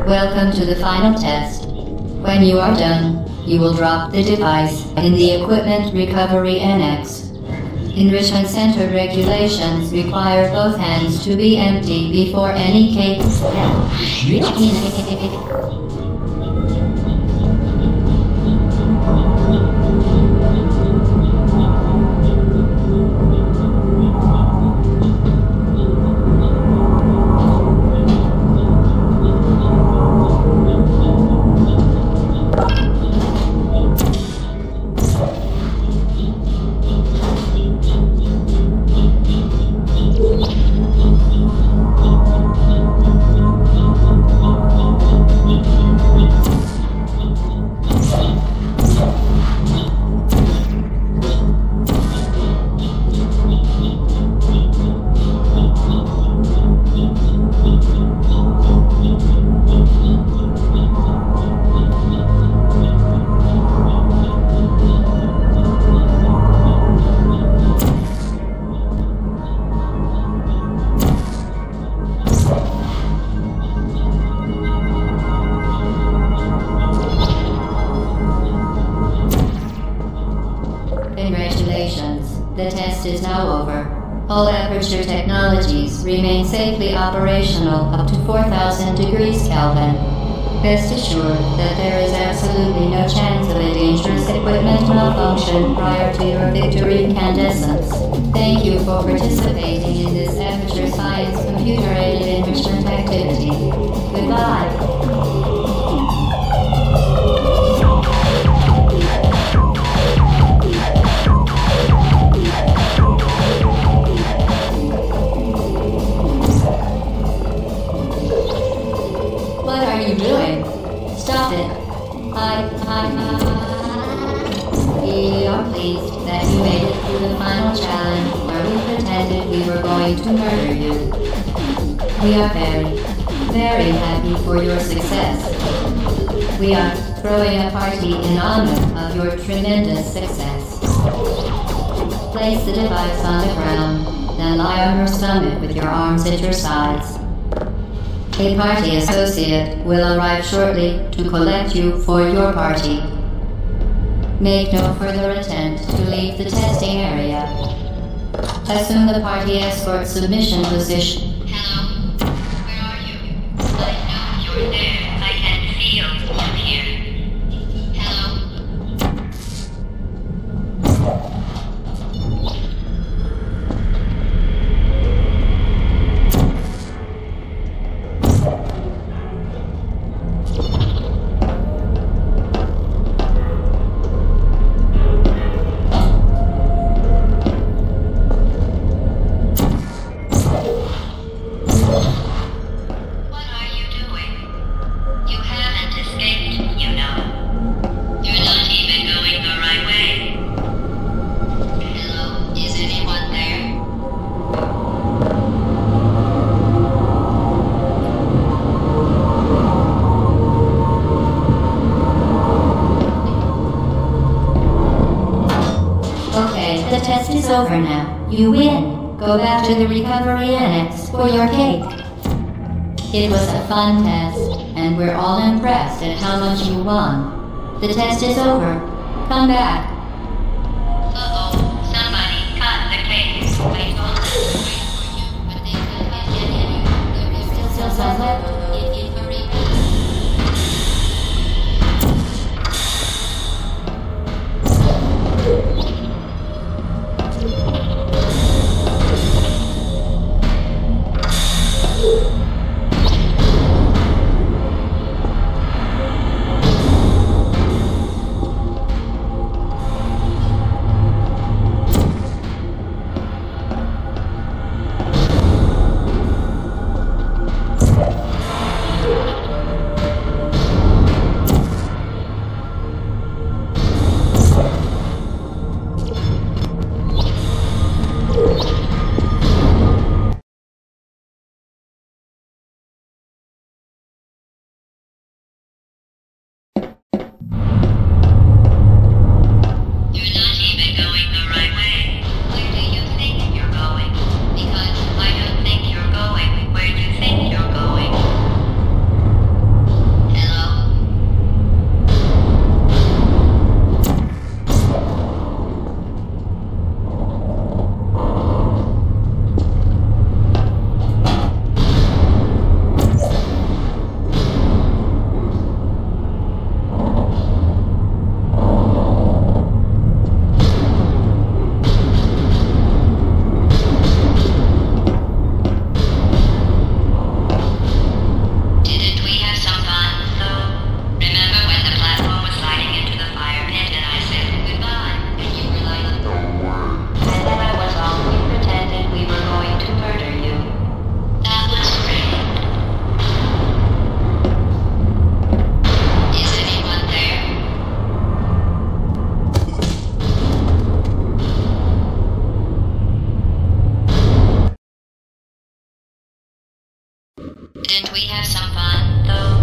Welcome to the final test. When you are done, you will drop the device in the Equipment Recovery Annex. Enrichment Center regulations require both hands to be empty before any cake. Congratulations. The test is now over. All Aperture technologies remain safely operational up to 4,000 degrees Kelvin. Rest assured that there is absolutely no chance of a dangerous equipment malfunction prior to your victory incandescence. Thank you for participating in this Aperture Science computer-aided enrichment activity. Goodbye. What are you doing? Stop it. We are pleased that you made it through the final challenge where we pretended we were going to murder you. We are very happy for your success. We are throwing a party in honor of your tremendous success. Place the device on the ground, then lie on your stomach with your arms at your sides. A party associate will arrive shortly to collect you for your party. Make no further attempt to leave the testing area. Assume the party escort submission position. Hello? Where are you? I know you're there. I can feel you here. Hello? The test is over now. You win. Go back to the recovery annex for your cake. It was a fun test, and we're all impressed at how much you won. The test is over. Come back. Uh-oh, somebody cut the cake. I told them to wait for you, but they couldn't get any. There is still some left. If you hurry back. we have some fun, though.